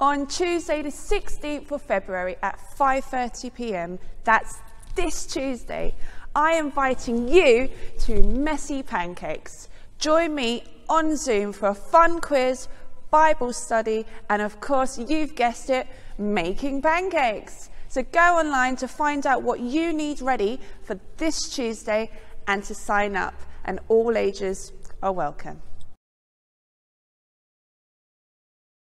On Tuesday the 16th of February at 5:30 p.m, that's this Tuesday, I am inviting you to Messy Pancakes. Join me on Zoom for a fun quiz, Bible study, and of course, you've guessed it, making pancakes. So go online to find out what you need ready for this Tuesday and to sign up, and all ages are welcome.